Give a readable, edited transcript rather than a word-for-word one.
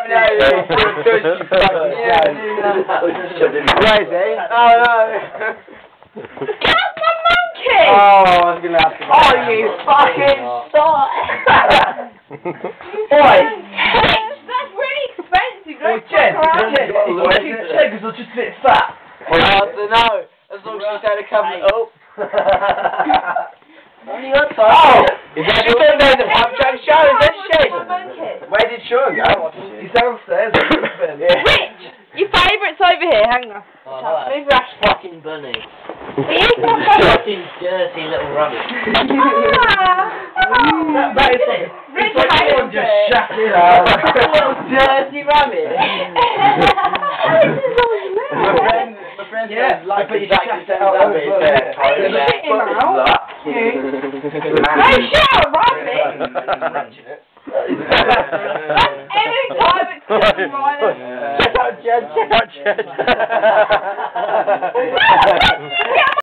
Crazy. Oh no. That's my monkey! Oh, I was gonna have to. Oh, you fucking sot! Boy! That's really expensive. Don't Jen, fuck around with it. Checkers are just a bit fat. I don't know. As long as she's had a couple of... Oh! Only got time. Oh! Is that your name? The pub track show, is that shit? Where did Sean go? He's downstairs. Rich! Your favourite's over here, hang on. Move that fucking bunny. He is not Fucking dirty little rubbish. That is it. Rich It's like hates someone just it. shat it out. Little dirty rabbit. My friend Yeah, like but you exactly shut it the out same as well, rabbit. yeah. Are you shitting out? Hey, shut up, rabbit! That's every time it's just right. Jed.